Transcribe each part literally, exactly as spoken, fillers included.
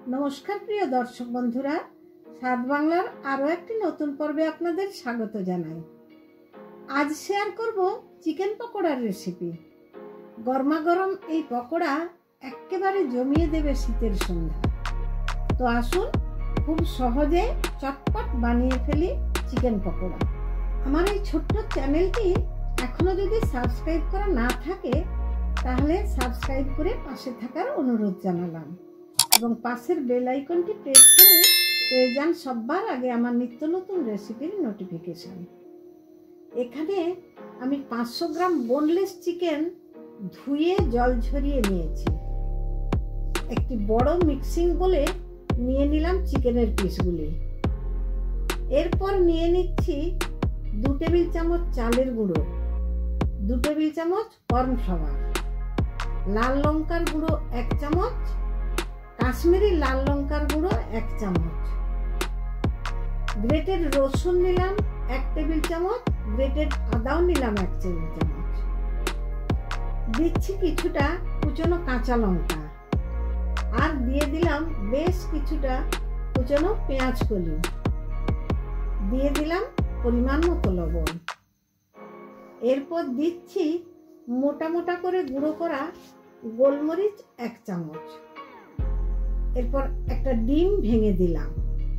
नमस्कार प्रिय दर्शक बंधुरा स्वाद बांगलार आरो एकटी नतून पर्वे आपनादेर स्वागत जानाई। आज शेयर करब चिकेन पकोड़ार रेसिपि। गरमा गरम এই पकोड़ा एकेबारे जमिए देবে शीतेर सन्ध्या। तो आसुन खूब सहजे चटपट बानिए फेली चिकेन पकोड़ा। आमार এই ছোট্ট চ্যানেলটি এখনো যদি সাবস্ক্রাইব করা না থাকে তাহলে সাবস্ক্রাইব করে পাশে থাকার অনুরোধ জানালাম এবং পাশের বেল আইকনটি প্রেস করে পেয়ে যান সবার আগে আমার নিত্য নতুন রেসিপির নোটিফিকেশন। এখানে আমি পাঁচশো গ্রাম বোনলেস চিকেন ধুয়ে জল ঝরিয়ে নিয়েছি। একটি বড় মিক্সিং বলে নিয়ে নিলাম চিকেনের পিসগুলি। এরপর নিয়ে নিচ্ছি দু টেবিল চামচ চালের গুঁড়ো, দু টেবিল চামচ কর্নফ্লাওয়ার, লাল লঙ্কার গুঁড়ো এক চামচ, কাশ্মীরি লাল লঙ্কার গুঁড়ো এক চামচ, গ্রেটেড রসুন নিলাম এক টেবিল চামচ, গ্রেটেড আদাও নিলাম এক টেবিল চামচ। দিচ্ছি কিছুটা কুচনো কাঁচা লঙ্কা আর দিয়ে দিলাম বেশ কিছুটা কুচনো পেঁয়াজ কলি, দিয়ে দিলাম পরিমাণ মতো লবণ। এরপর দিচ্ছি মোটা মোটা করে গুঁড়ো করা গোলমরিচ এক চামচ। এরপর একটা ডিম ভেঙে দিলাম।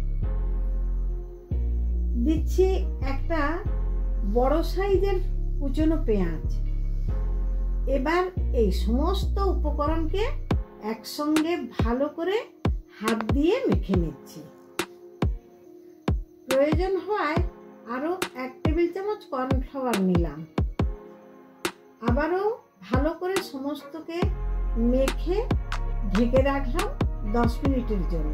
দিচ্ছি একটা বড় সাইজের কুচনো পেঁয়াজ। এবার এই সমস্ত উপকরণকে একসঙ্গে ভালো করে হাত দিয়ে মেখে নিচ্ছি। প্রয়োজন হয় আরো এক টেবিল চামচ কর্নফ্লাওয়ার নিলাম। আবারও ভালো করে সমস্তকে মেখে ঢেকে রাখলাম দশ মিনিটের জন্য।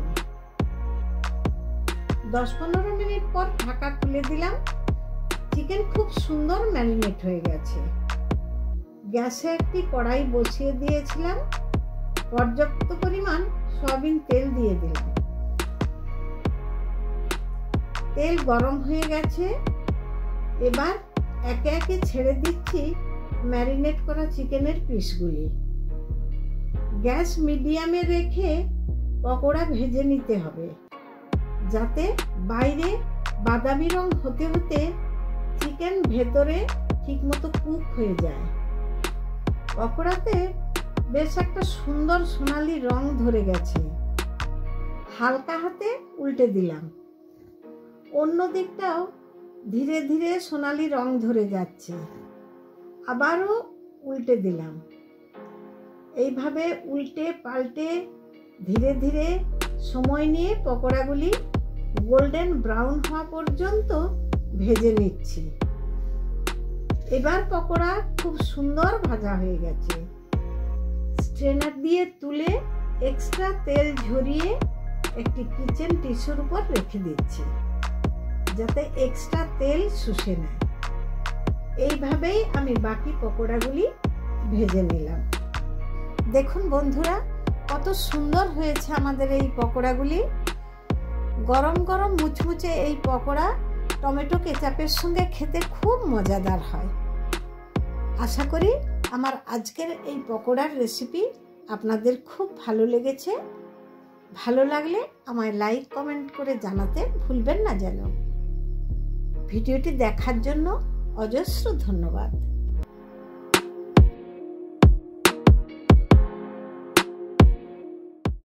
দশ পনেরো মিনিট পর ঢাকা খুলে দিলাম। চিকেন খুব সুন্দর ম্যারিনেট হয়ে গেছে। গ্যাসে একটি কড়াই বসিয়ে দিয়েছিলাম। পর্যাপ্ত পরিমাণ সয়াবিন তেল দিয়ে দিলাম। তেল গরম হয়ে গেছে। এবার একে একে ছেড়ে দিচ্ছি ম্যারিনেট করা চিকেনের পিসগুলি। গ্যাস মিডিয়ামে রেখে পকোড়া ভেজে নিতে হবে যাতে বাইরে বাদামি রং হতে হতে চিকেন ভেতরে ঠিকমতো কুক হয়ে যায়। পকোড়াতে বেশ একটা সুন্দর সোনালি রং ধরে গেছে। হালকা হাতে উল্টে দিলাম। অন্য দিকটাও ধীরে ধীরে সোনালি রং ধরে যাচ্ছে। আবারও উল্টে দিলাম। এইভাবে উল্টে পাল্টে ধীরে ধীরে সময় নিয়ে পকোড়াগুলি গোল্ডেন ব্রাউন হওয়া পর্যন্ত ভেজে নিচ্ছি। এবার পকোড়া খুব সুন্দর ভাজা হয়ে গেছে। স্ট্রেনার দিয়ে তুলে এক্সট্রা তেল ঝরিয়ে একটি কিচেন টিস্যুর উপর রেখে দিচ্ছি যাতে এক্সট্রা তেল শুষে নেয়। এইভাবেই আমি বাকি পকোড়াগুলি ভেজে নিলাম। দেখুন বন্ধুরা কত সুন্দর হয়েছে আমাদের এই পকোড়াগুলি। গরম গরম মুচমুচে এই পকোড়া টমেটো কেচাপের সঙ্গে খেতে খুব মজাদার হয়। আশা করি আমার আজকের এই পকোড়ার রেসিপি আপনাদের খুব ভালো লেগেছে। ভালো লাগলে আমায় লাইক কমেন্ট করে জানাতে ভুলবেন না যেন। ভিডিওটি দেখার জন্য অজস্র ধন্যবাদ।